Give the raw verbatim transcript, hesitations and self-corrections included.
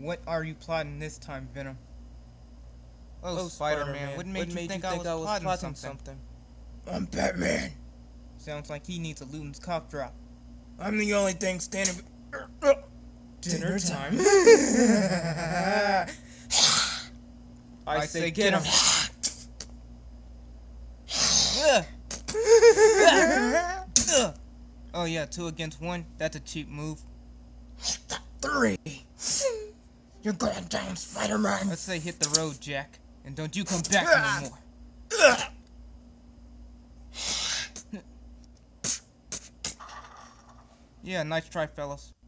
What are you plotting this time, Venom? Oh, Oh, Spider-Man, Spider-Man, what made, you, think, think I I was, was plotting, plotting something? I'm Batman. Sounds like he needs a Luton's cough drop. I'm the only thing standing. Dinner time. I, I say, say get get him. Ugh. Oh yeah, two against one. That's a cheap move. Three. You're going down, Spider-Man. Let's say hit the road, Jack, and don't you come back no more. Yeah, nice try, fellas.